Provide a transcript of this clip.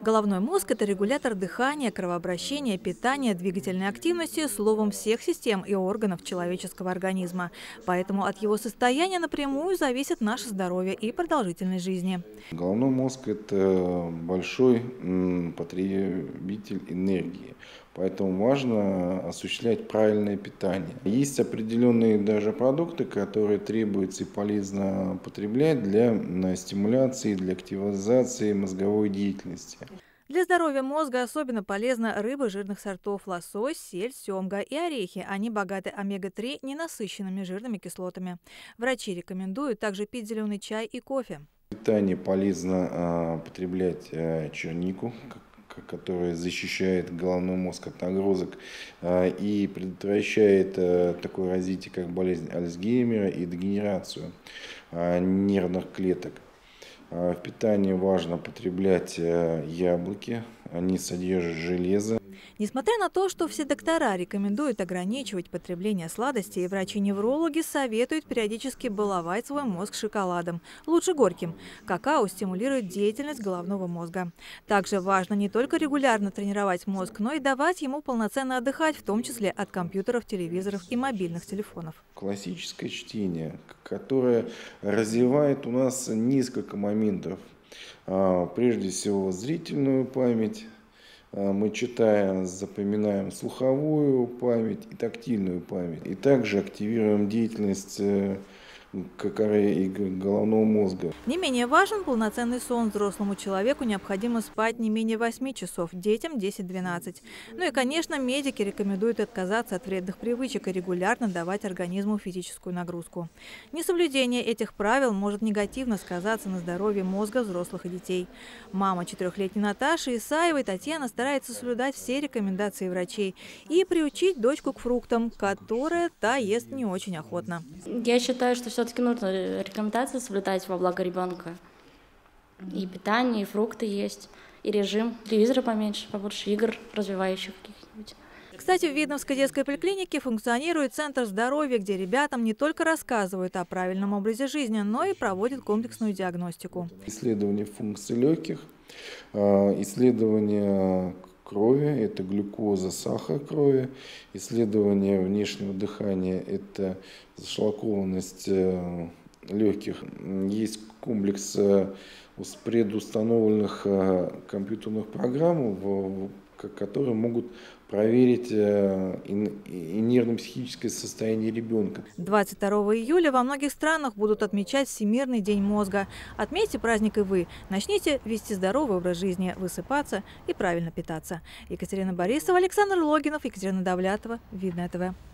Головной мозг – это регулятор дыхания, кровообращения, питания, двигательной активности, словом, всех систем и органов человеческого организма. Поэтому от его состояния напрямую зависит наше здоровье и продолжительность жизни. Головной мозг – это большой потребитель энергии. Поэтому важно осуществлять правильное питание. Есть определенные даже продукты, которые требуется и полезно потреблять для стимуляции, для активизации мозговой деятельности. Для здоровья мозга особенно полезна рыба жирных сортов – лосось, сель, семга и орехи. Они богаты омега-3 ненасыщенными жирными кислотами. Врачи рекомендуют также пить зеленый чай и кофе. В питании полезно потреблять чернику, которая защищает головной мозг от нагрузок и предотвращает такое развитие, как болезнь Альцгеймера и дегенерацию нервных клеток. В питании важно потреблять яблоки, они содержат железо. Несмотря на то, что все доктора рекомендуют ограничивать потребление сладостей, врачи-неврологи советуют периодически баловать свой мозг шоколадом, лучше горьким. Какао стимулирует деятельность головного мозга. Также важно не только регулярно тренировать мозг, но и давать ему полноценно отдыхать, в том числе от компьютеров, телевизоров и мобильных телефонов. Классическое чтение, которое развивает у нас несколько моментов. Прежде всего зрительную память. Мы читаем, запоминаем слуховую память и тактильную память. И также активируем деятельность коры и головного мозга. Не менее важен полноценный сон. Взрослому человеку необходимо спать не менее 8 часов, детям 10-12. Ну и, конечно, медики рекомендуют отказаться от вредных привычек и регулярно давать организму физическую нагрузку. Несоблюдение этих правил может негативно сказаться на здоровье мозга взрослых и детей. Мама 4-летней Наташи Исаевой Татьяна старается соблюдать все рекомендации врачей и приучить дочку к фруктам, которые та ест не очень охотно. Я считаю, что все-таки нужно рекомендации соблюдать во благо ребенка. И питание, и фрукты есть, и режим. Телевизора поменьше, побольше игр развивающих каких-нибудь. Кстати, в Видновской детской поликлинике функционирует центр здоровья, где ребятам не только рассказывают о правильном образе жизни, но и проводят комплексную диагностику. Исследование функций легких, исследование крови, это глюкоза, сахар крови, исследование внешнего дыхания, это зашлакованность легких. Есть комплекс предустановленных компьютерных программ, которые могут проверить и нервно-психическое состояние ребенка. 22 июля во многих странах будут отмечать Всемирный день мозга. Отметьте праздник и вы. Начните вести здоровый образ жизни, высыпаться и правильно питаться. Екатерина Борисова, Александр Логинов, Екатерина Давлятова, Видное ТВ.